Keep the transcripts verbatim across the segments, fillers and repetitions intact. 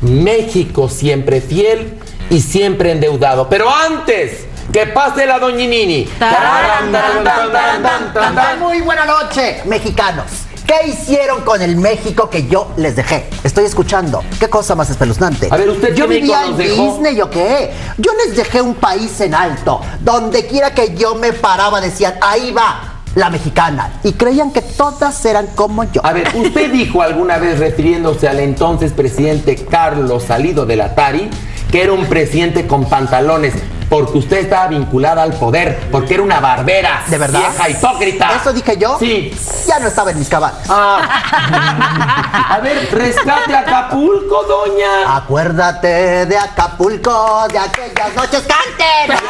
México siempre fiel y siempre endeudado. Pero antes que pase la doñinini. Muy buena noche, mexicanos. ¿Qué hicieron con el México que yo les dejé? Estoy escuchando. ¿Qué cosa más espeluznante? A ver, ¿usted yo qué vivía México en nos dejó? Disney, ¿o qué? Yo les dejé un país en alto. Donde quiera que yo me paraba decían, ahí va la mexicana. Y creían que todas eran como yo. A ver, usted dijo alguna vez, refiriéndose al entonces presidente Carlos Salido del Atari, que era un presidente con pantalones, porque usted estaba vinculada al poder, porque era una barbera. ¿De verdad? Vieja hipócrita. ¿Eso dije yo? Sí. Ya no estaba en mis cabales. Ah. A ver, rescate a Acapulco, doña. Acuérdate de Acapulco, de aquellas noches. ¡Canten! A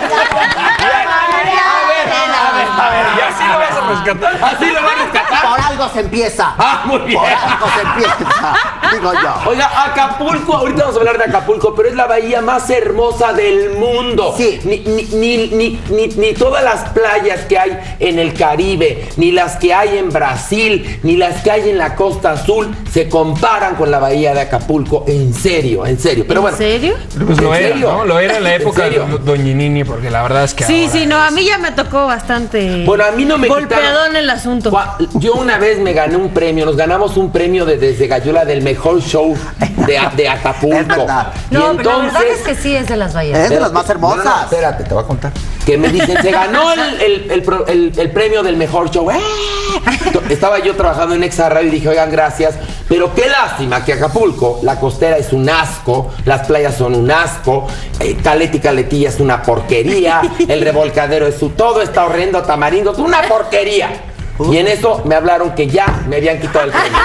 ver, a ver, a ver. ¿Y así lo vas a rescatar? ¿Así lo va a rescatar? Por algo se empieza. Ah, muy bien. Por algo se empieza, digo yo. Oiga, Acapulco, ahorita vamos a hablar de Acapulco, pero es la bahía más hermosa del mundo. Sí. Ni, ni, ni, ni, ni, ni todas las playas que hay en el Caribe, ni las que hay en Brasil, ni las que hay en la Costa Azul se comparan con la bahía de Acapulco. En serio, en serio. Pero bueno. ¿En serio? Pues lo ¿En era, serio? ¿no? Lo era en la ¿En época de serio? Doñinini, porque la verdad es que Sí, ahora sí, no, es- a mí ya me tocó bastante. Bueno, a mí no me golpeadón quitaron- el asunto. Gua- Yo una vez me gané un premio, nos ganamos un premio de Desde Gallola del mejor show de, de Acapulco. Es verdad. Y No, pero la verdad entonces- es que sí es de las bahías. Es de las más hermosas. No, no, espérate, te voy a contar. Que me dicen, se ganó el, el, el, pro- el- el premio del mejor show. ¡Eh! Estaba yo trabajando en Exa Radio y dije, oigan, gracias. Pero qué lástima que Acapulco, la costera es un asco, las playas son un asco, eh, Caleta y Caletilla es una porquería, el revolcadero es su, todo está horrendo, Tamarindo es una porquería. Y en eso me hablaron que ya me habían quitado el premio.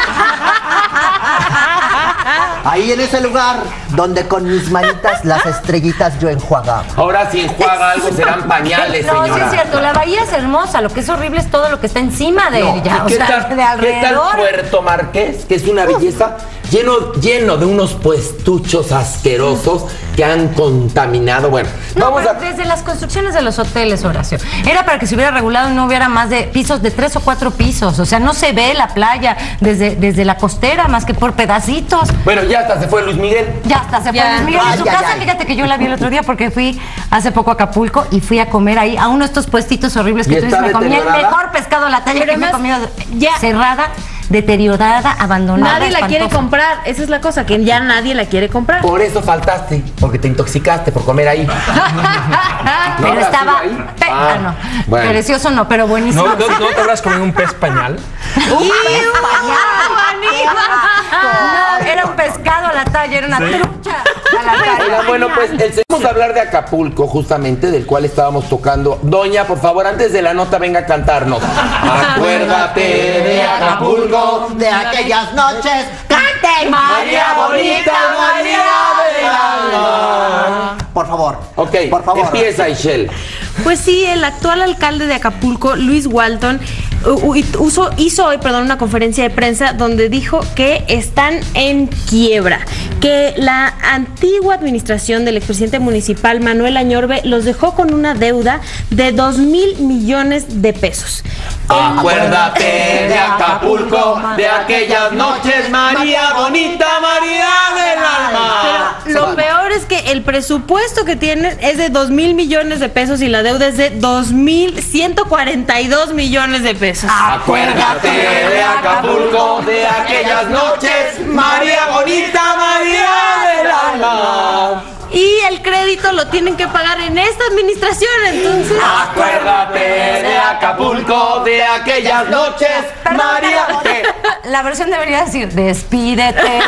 Ahí en ese lugar donde con mis manitas las estrellitas yo enjuagaba. Ahora si enjuaga algo serán pañales, No, señora. sí es cierto, la bahía es hermosa, lo que es horrible es todo lo que está encima de No, ella, ¿y o ¿Qué, sea, tal, de ¿Qué tal alrededor. Puerto Marqués? Que es una belleza lleno, lleno de unos puestuchos asquerosos que han contaminado. Bueno, No, vamos pero a... desde las construcciones de los hoteles, Horacio, era para que se hubiera regulado y no hubiera más de pisos de tres o cuatro pisos, o sea, no se ve la playa desde, desde la costera más que por pedacitos. Bueno, ya hasta se fue Luis Miguel. Ya hasta se Ya. fue Luis Miguel en su Ay, ay, casa. ay. Fíjate que yo la vi el otro día porque fui hace poco a Acapulco y fui a comer ahí a uno de estos puestitos horribles que ¿Y tú está dices, me comí el deteriorada? mejor pescado a la talla Pero que me he además, comido, ya. cerrada, deteriorada, abandonada. Nadie la quiere espantosa. comprar. Esa es la cosa, que ya nadie la quiere comprar. Por eso faltaste, porque te intoxicaste por comer ahí. Pero habrá estaba sido ahí? pe- Ah, ah, no. bueno. Delicioso no, pero buenísimo. ¿No, no, ¿No te habrás comido un pez pañal? No, era un pescado a la talla, era una trucha a la talla. Oigan, bueno, pues el, vamos a hablar de Acapulco, justamente, del cual estábamos tocando. Doña, por favor, antes de la nota, venga a cantarnos. Acuérdate de Acapulco, De aquellas noches. ¡Canten! María bonita, María del alma. Por favor. Ok, Por favor. empieza, Ishel. Pues sí, el actual alcalde de Acapulco, Luis Walton, u- u- uso- hizo hoy, perdón, una conferencia de prensa donde dijo que están en quiebra, que la antigua administración del expresidente municipal Manuel Añorbe los dejó con una deuda de dos mil millones de pesos. Acuérdate de Acapulco, de aquellas noches, María bonita, María del alma. Lo peor es que el presupuesto que tienen es de dos mil millones de pesos y la deuda es de dos mil ciento cuarenta y dos millones de pesos. Acuérdate de Acapulco, de aquellas noches, María bonita, María del alma. Y el crédito lo tienen que pagar en esta administración, entonces... Acuérdate de Acapulco, de aquellas noches, Perdón, María. pero ¿Qué? la versión debería decir, despídete de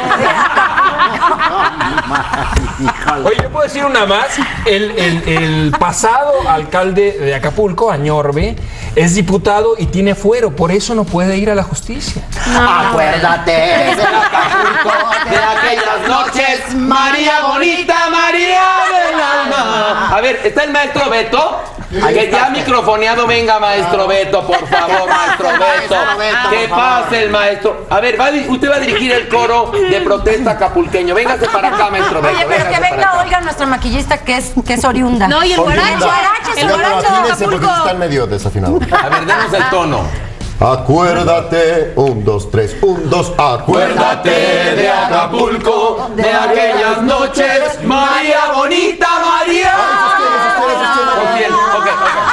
Oye, yo puedo decir una más. El, el- el pasado alcalde de Acapulco, Añorbe, es diputado y tiene fuero, por eso no puede ir a la justicia. Acuérdate de Acapulco, de aquellas noches, María bonita, María del alma. A ver, ¿está el maestro Beto? Que ya microfoneado, venga, maestro Beto, por favor, maestro Beto. Que pase el maestro. A ver, va a di- usted va a dirigir el coro de protesta acapulqueño. Véngase para acá, maestro Beto. Oye, pero que véngase para venga acá. Olga, nuestra maquillista, que es, que es oriunda. No, y el Oriunda. guaracho, guaracho, el Ya, pero guaracho de afínese porque Acapulco. está en medio desafinado. A ver, denos el tono. Acuérdate, un, dos, tres, un, dos, acuérdate de Acapulco, de aquellas noches, María bonita, María. Ok, ok,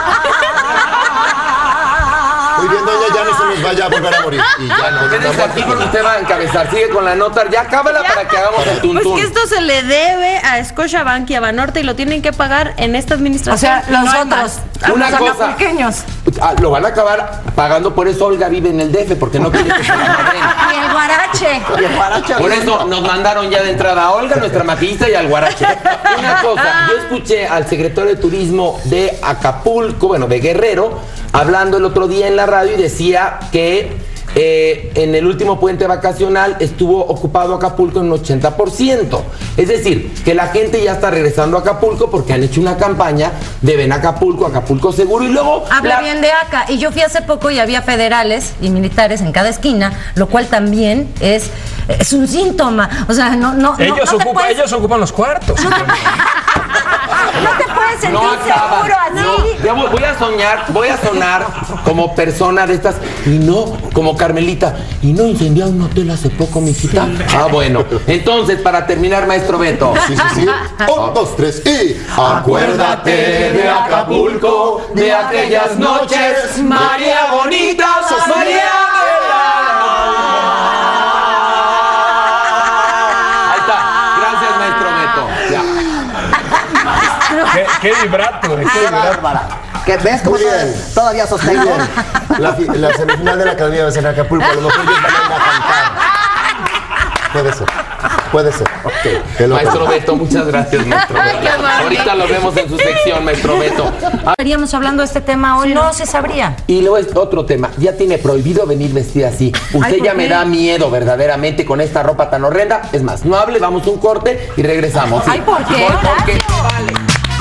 Muy bien, doña, ya no se nos vaya a volver a morir. Y ya no, Quédese aquí porque usted va a encabezar. Sigue con la nota. Ya cábala para que hagamos el tuntún. Pues que esto se le debe a Scotiabank y a Banorte y lo tienen que pagar en esta administración. O sea, y no los hay otros, más. Una los cosa. acapulqueños. Ah, lo van a acabar pagando, por eso Olga vive en el D F, porque no quiere que se la madren. Y el guarache. Y el guarache Por abierto. eso nos mandaron ya de entrada a Olga, nuestra maquillista, y al guarache. Una cosa, yo escuché al secretario de Turismo de Acapulco, bueno, de Guerrero, hablando el otro día en la radio y decía que eh, en el último puente vacacional estuvo ocupado Acapulco en un ochenta por ciento. Es decir, que la gente ya está regresando a Acapulco porque han hecho una campaña de ven a Acapulco, Acapulco seguro, y luego... Habla la- bien de acá. Y yo fui hace poco y había federales y militares en cada esquina, lo cual también es, es un síntoma. O sea, no, no, no, Ellos, no te ocupan, puedes, ellos ocupan los cuartos. no te puedes sentir No acaba. seguro así. No, ya voy, voy a soñar, voy a sonar como persona de estas y no como Carmelita. Y no incendió un hotel hace poco, mi hijita. Ah, bueno. Entonces, para terminar, maestro Beto. Sí, sí, sí. Un, dos, tres y Acuérdate de Acapulco, de aquellas noches, María bonita, sos María de la... Ahí está. Gracias, maestro Beto. Ya. ¿Qué, qué vibrato, eh, qué Qué vibrato. bárbara. ¿Que ves cómo Muy bien. todavía, todavía sostengo? La, fi- la semifinal de la Academia va a ser en Acapulco. A lo mejor ellos van a cantar. Puede ser. Puede ser. Ok. Te lo Maestro prometo. Beto, muchas gracias, maestro Beto. Qué amable. Ahorita lo vemos en su sección, maestro Beto. Ah, Estaríamos hablando de este tema hoy, no se sabría. y luego es otro tema, ya tiene prohibido venir vestida así. Usted Ay, ¿por ya me qué? da miedo verdaderamente con esta ropa tan horrenda. Es más, no hable, vamos a un corte y regresamos. Ay, ¿por qué, Por- porque Horacio? vale.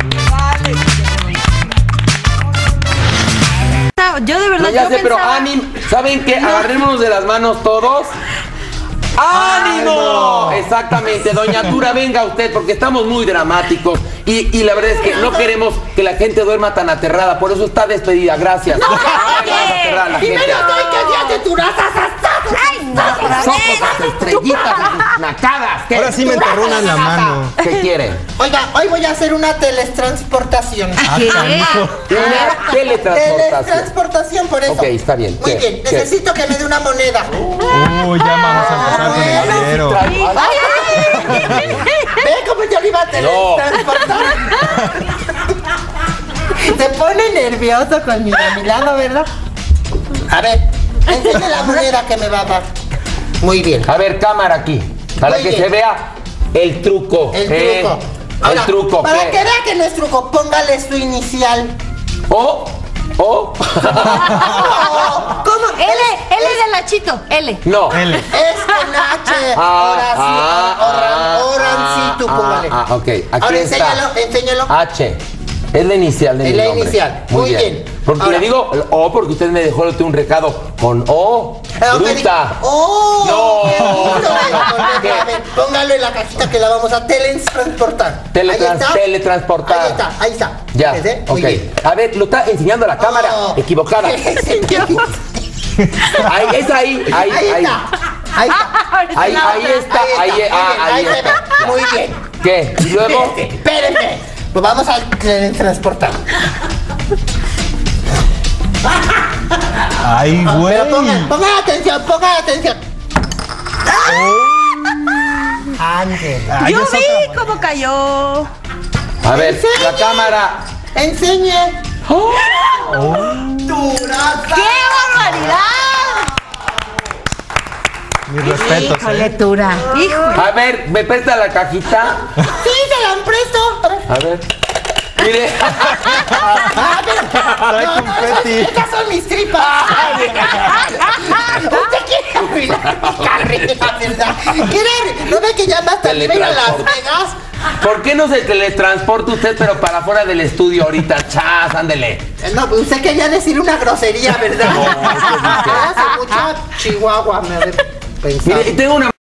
Yo de verdad No, ya yo sé, pero pensaba- ánimo. ¿Saben qué? Agarrémonos de las manos todos. ¡Ánimo! Exactamente, doña Tura, venga usted, porque estamos muy dramáticos. Y, y la verdad es que no queremos que la gente duerma tan aterrada. Por eso está despedida. Gracias. No, aterrada la gente. Los ojos, las estrellitas, las nacadas. ¿Qué? Ahora sí me enterrunan la mano. ¿Qué quieren? Oiga, hoy voy a hacer una teletransportación. ¿Qué? Una teletransportación. Teletransportación, por eso. Ok, está bien. Muy ¿Qué? bien, ¿Qué? necesito que me dé una moneda. Uy, ya vamos a empezar con el dinero. ¿Ve cómo yo le iba a teletransportar? Te pone nervioso conmigo a mi lado, ¿verdad? A ver, enseñe la moneda que me va a dar. Muy bien. A ver, cámara aquí. Para Muy que bien. se vea el truco. El ¿eh? truco. El Ahora, truco. para ¿qué? que vea que no es truco, póngale su inicial. O, o. ¿Cómo? L, L de Nachito, L. No. L. Es con H. Ah, Ahora sí, ah, ahora, ah, ahora sí, tú ah, póngale. ah, ok, aquí Ahora está. enséñalo, enséñalo. H. Es la inicial de Es mi la nombre. inicial. Muy bien. Porque Ahora. le digo O porque usted me dejó un recado con O. Ah, ok, Bruta. ¡Oh! No. Qué lindo, eh, ¿Qué? a ver, póngalo en la cajita que la vamos a teletransportar. Teletrans- Ahí está. Teletransportar. Ahí está, ahí está. Ya. ¿Ves, eh? Muy Ok. bien. A ver, lo está enseñando a la cámara Oh. equivocada. Ahí, es ahí, ahí, Ahí ahí. está. Ahí está. Ahí, ahí está, ahí, Ahí, ah, está. ahí Muy bien, ahí se está. ve. Muy bien. ¿Qué? ¿Y luego? Espérate, espérate. Pues vamos a teletransportar. Ay, güey. Pero pongan, pongan atención, pongan atención. Ángel. Ay, Yo es vi otra. cómo cayó. A ver, Enseñe. la cámara. Enseñe. Duraza. ¡Qué barbaridad! Mis respetos, Híjole, ¿eh? Tura. Híjole. A ver, ¿me presta la cajita? Sí, se la presto. A ver. A ver. Mire. Ah, pero- Trae no, no, confeti. esas, esas son mis tripas. Usted quiere arruinar mi carrera, ¿verdad? ¿Quiere? ¿No ve que ya más tarde ir a Las Vegas? ¿Por qué no se teletransporta usted, pero para afuera del estudio ahorita? Chas, ándele. Eh, No, pues usted quería decir una grosería, ¿verdad? Hace mucha chihuahua, me ha de pensar. Mire, tengo una